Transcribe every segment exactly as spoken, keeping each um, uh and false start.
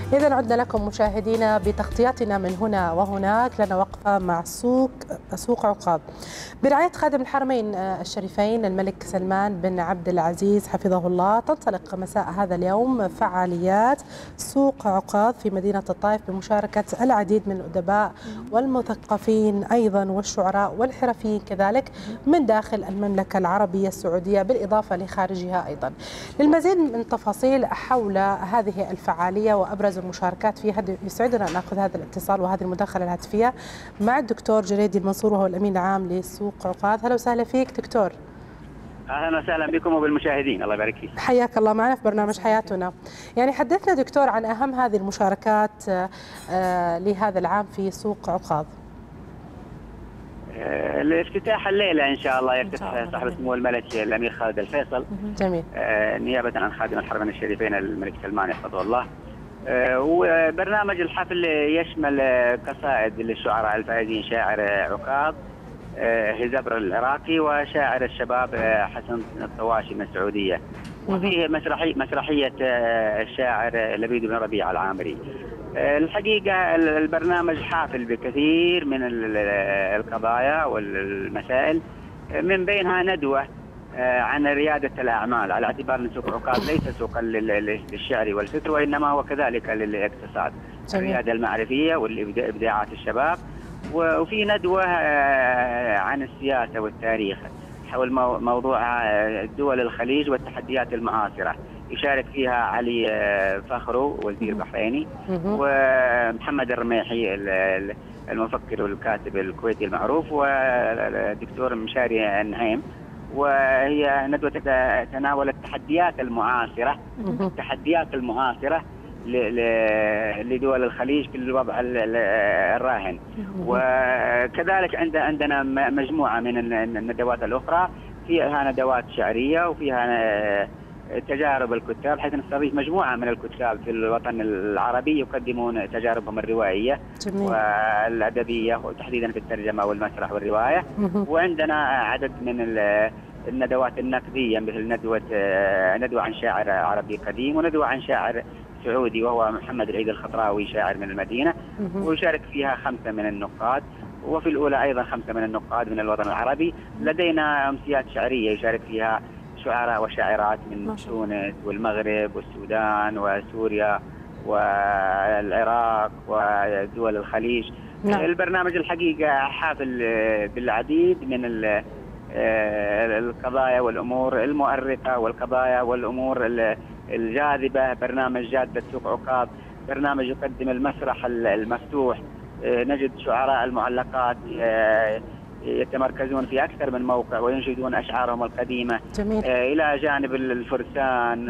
إذا عدنا لكم مشاهدينا بتغطياتنا من هنا وهناك. لنا وقفة مع سوق سوق عكاظ برعاية خادم الحرمين الشريفين الملك سلمان بن عبد العزيز حفظه الله. تنطلق مساء هذا اليوم فعاليات سوق عكاظ في مدينة الطائف بمشاركة العديد من الأدباء والمثقفين أيضا والشعراء والحرفيين كذلك من داخل المملكة العربية السعودية بالإضافة لخارجها أيضا. للمزيد من تفاصيل حول هذه الفعالية وأبرز المشاركات فيها يسعدنا أن نأخذ هذا الاتصال وهذه المداخلة الهاتفية مع الدكتور جريدي المنصور وهو الأمين العام لسوق عكاظ. أهلا وسهلا فيك دكتور. اهلا وسهلا بكم وبالمشاهدين، الله يبارك فيك. حياك الله معنا في برنامج حياتنا. يعني حدثنا دكتور عن اهم هذه المشاركات لهذا العام في سوق عكاظ. الافتتاح الليله ان شاء الله يفتتح صاحب السمو الملك الامير خالد الفيصل. جميل. نيابه عن خادم الحرمين الشريفين الملك سلمان يحفظه الله. وبرنامج الحفل يشمل قصائد للشعراء الفائزين شاعر عكاظ هزبر العراقي وشاعر الشباب حسن الطواشي من السعوديه، وفيه مسرحيه مسرحيه الشاعر لبيد بن ربيع العامري. الحقيقه البرنامج حافل بكثير من القضايا والمسائل، من بينها ندوه عن رياده الاعمال، على اعتبار ان سوق عكاظ ليس سوقا للشعر والفكر وانما هو كذلك للاقتصاد، الرياده المعرفيه والابداعات الشباب. وفي ندوة عن السياسة والتاريخ حول موضوع دول الخليج والتحديات المعاصرة، يشارك فيها علي فخرو وزير بحريني ومحمد الرميحي المفكر والكاتب الكويتي المعروف والدكتور مشاري النهيم. وهي ندوة تناولت التحديات المعاصرة التحديات المعاصرة لدول الخليج في الوضع الراهن. وكذلك عندنا مجموعة من الندوات الأخرى، فيها ندوات شعرية وفيها تجارب الكتاب، حيث نستضيف مجموعة من الكتاب في الوطن العربي يقدمون تجاربهم الروائية والأدبية وتحديدا في الترجمة والمسرح والرواية. وعندنا عدد من الندوات النقدية، مثل ندوة ندوة عن شاعر عربي قديم وندوة عن شاعر سعودي وهو محمد العيد الخضراوي شاعر من المدينة، ويشارك فيها خمسة من النقاد، وفي الأولى أيضا خمسة من النقاد من الوطن العربي. لدينا أمسيات شعرية يشارك فيها شعراء وشاعرات من تونس والمغرب والسودان وسوريا والعراق ودول الخليج. نعم. البرنامج الحقيقة حافل بالعديد من القضايا والأمور المؤرقة والقضايا والأمور الجاذبة. برنامج جادة سوق عكاظ برنامج يقدم المسرح المفتوح، نجد شعراء المعلقات يتمركزون في أكثر من موقع وينشدون أشعارهم القديمة. جميل. إلى جانب الفرسان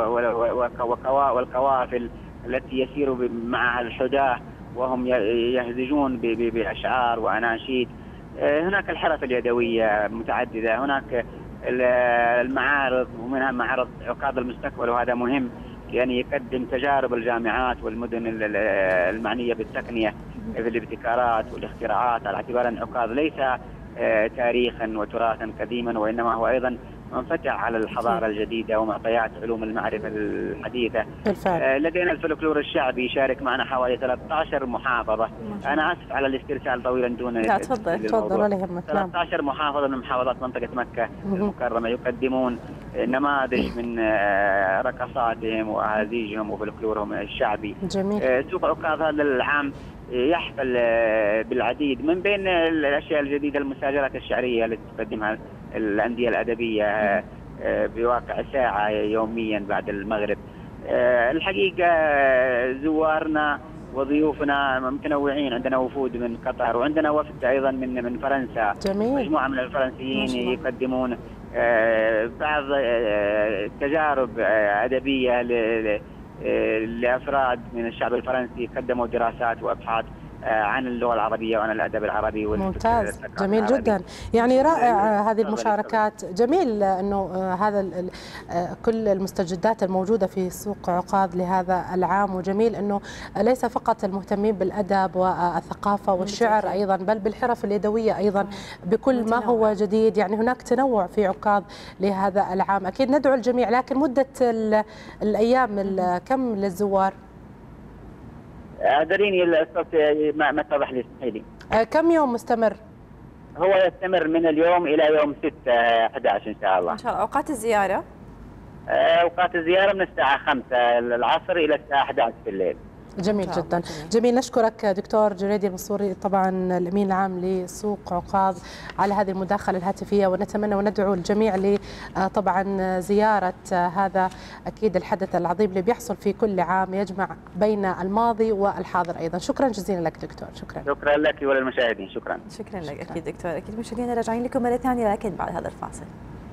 والقوافل التي يسير معها الحداة وهم يهزجون بأشعار وأناشيد. هناك الحرف اليدوية متعددة، هناك المعارض ومنها معرض عكاظ المستقبل، وهذا مهم يعني يقدم تجارب الجامعات والمدن المعنية بالتقنية في الابتكارات والاختراعات، على اعتبار أن عكاظ ليس تاريخا وتراثا قديما وإنما هو أيضا منفتح على الحضارة الجديدة ومعطيات علوم المعرفة الحديثة. بالفعل. لدينا الفلكلور الشعبي يشارك معنا حوالي ثلاثة عشر محافظة. أنا آسف على الاسترسال طويلا دون لا تفضل تفضل ولا يهمك. ثلاثة عشر محافظة من محافظات منطقة مكة المكرمة يقدمون نماذج من رقصاتهم وأهازيجهم وفلكلورهم الشعبي. جميل. سوق عكاظ هذا العام يحفل بالعديد من بين الأشياء الجديدة المساجلات الشعرية التي تقدمها الأندية الأدبية بواقع ساعة يوميا بعد المغرب. الحقيقة زوارنا وضيوفنا متنوعين، عندنا وفود من قطر وعندنا وفد أيضا من من فرنسا. جميل. مجموعة من الفرنسيين يقدمون بعض تجارب أدبية لأفراد من الشعب الفرنسي، قدموا دراسات وأبحاث عن اللغة العربية وعن الأدب العربي. ممتاز، جميل جدا، يعني رائع هذه المشاركات. جميل أنه هذا كل المستجدات الموجودة في سوق عكاظ لهذا العام، وجميل أنه ليس فقط المهتمين بالأدب والثقافة والشعر أيضا، بل بالحرف اليدوية أيضا بكل ما هو جديد. يعني هناك تنوع في عكاظ لهذا العام. أكيد ندعو الجميع، لكن مدة الأيام كم للزوار؟ اعذريني الصوت ما ما اتضح لي، اسمحي لي. كم يوم مستمر؟ هو يستمر من اليوم الى يوم ستة أحد عشر ان شاء الله. ان شاء الله. اوقات الزياره؟ اوقات الزياره من الساعه خمسة العصر الى الساعه أحد عشر في الليل. جميل جدا. جميل، نشكرك دكتور جريدي المنصوري، طبعا الامين العام لسوق عكاظ، على هذه المداخله الهاتفيه، ونتمنى وندعو الجميع ل طبعا زياره هذا اكيد الحدث العظيم اللي بيحصل في كل عام، يجمع بين الماضي والحاضر ايضا. شكرا جزيلا لك دكتور. شكرا. شكرا لك وللمشاهدين. شكرا. شكرا لك. اكيد دكتور. اكيد مشاهدينا راجعين لكم مره ثانيه لكن بعد هذا الفاصل.